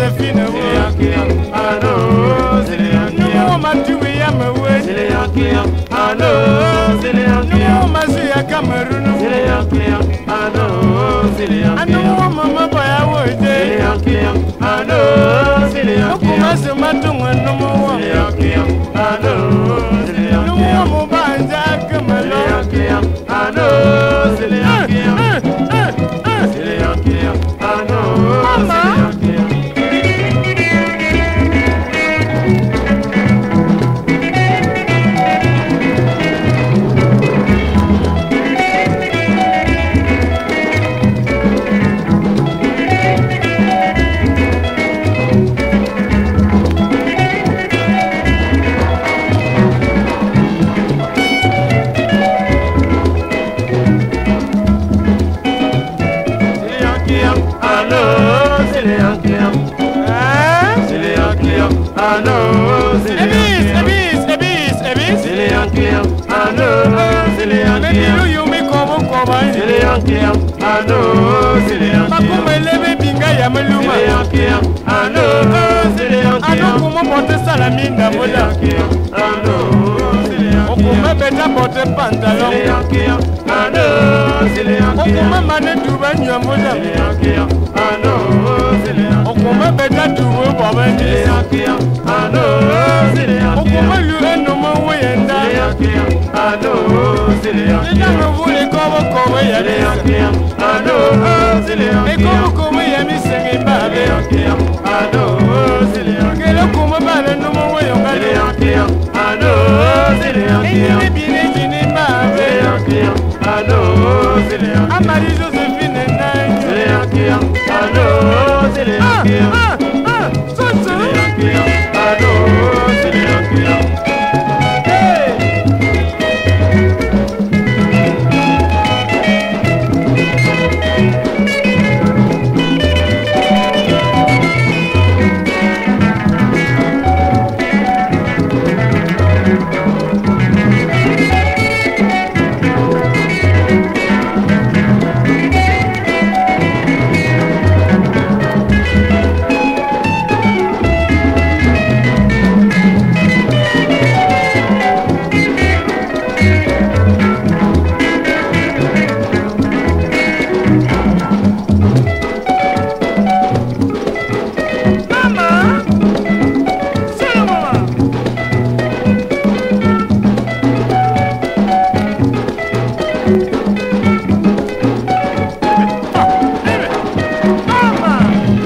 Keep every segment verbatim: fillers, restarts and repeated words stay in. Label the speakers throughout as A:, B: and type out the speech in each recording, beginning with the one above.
A: Josephine,
B: c'est les Yankees, allô, c'est les Yankees.
A: Nous, Mathieu, Yamawe,
B: c'est les Yankees, allô, c'est les Yankees.
A: Nous, Masia Cameroun,
B: c'est les Yankees, allô, c'est les Yankees.
A: Nous, Maman Boyawood,
B: c'est les Yankees, allô, c'est les Yankees.
A: Comment se matou un nom?
B: c'est les Yankees, allô, c'est les Yankees.
A: Nous, mon banjac,
B: c'est les
A: Malo,
B: Yankees, allô, c'est les Yankees. c'est les Yankees, allô, c'est les Yankees. Allô, c'est les Yankees.
A: Ebis, Ebis, Ebis,
B: c'est les Yankees. Allô, c'est les Yankees.
A: Maybe you make come come.
B: c'est les Yankees. Allô, c'est les Yankees.
A: Makuma lebe binga ya maluma.
B: c'est les Yankees. Allô, c'est les Yankees.
A: Ano kuma porte salamina
B: c'est les
A: mola.
B: Yankees. Allô, c'est les Yankees.
A: Okuma beta porte pantalon.
B: c'est les Yankees. Allô, c'est les Yankees.
A: Okuma mane duba nyamola.
B: c'est les Yankees. Allô, c'est les Yankees.
A: Okuma beta dubo
B: c'est les
A: babandi.
B: Yankees. Allô, c'est les Yankees.
A: Okuma lu eno mo wenda.
B: c'est les Yankees. Allô, c'est les Yankees.
A: Ida no vule kobo kobo ya
B: c'est les
A: lesa.
B: Yankees. Allô, c'est les
A: E
B: Yankees.
A: kobo kobo ya misengi
B: c'est les
A: babe.
B: Yankees. Allô, c'est les Yankees.
A: Kele kuma bale no mo
B: c'est les
A: weyonga.
B: Yankees. Allô, c'est les
A: Ini
B: Yankees.
A: bine jini
B: c'est les
A: babe.
B: Yankees. Allô, c'est les Yankees.
A: Amari Josephine
B: c'est
A: nanyo.
B: les Yankees. Allô, c'est les
A: Ah,
B: Yankees.
A: ah, ah, so
B: c'est
A: so.
B: les Yankees. Allô, c'est les Yankees.
A: Hey. Mama. Solo mama. Mama.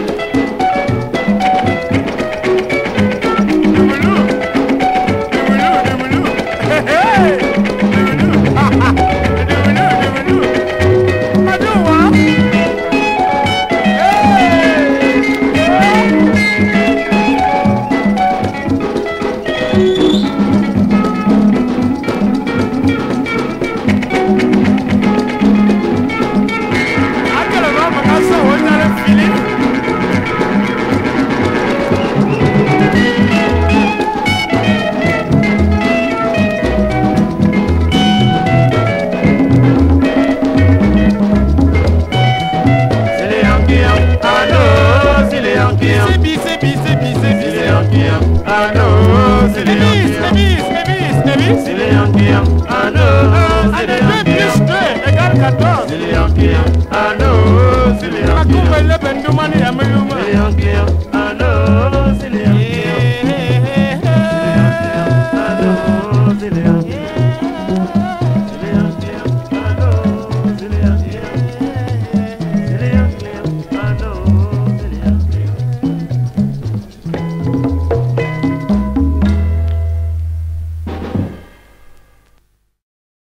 A: Dumulu. Dumulu, dumulu. Hey, hey. Dumulu. Ha, ha. Dumulu, dumulu. Aduwa. Aquela nova canção hoje era Felipe.
B: c'est les Yankees. Allô, c'est les Yankees.
A: C'est bi, c'est bi, c'est bi, c'est
B: c'est
A: bi.
B: les Yankees. Allô, c'est les
A: Ebis,
B: Yankees.
A: Ebis, Ebis, Ebis.
B: c'est les Yankees. Allô, c'est les
A: Allez, deux
B: Yankees.
A: plus deux égale quatorze.
B: c'est les Yankees. Allô, c'est les Yankees.
A: Makuma lebe ndumani ya maluma.
B: c'est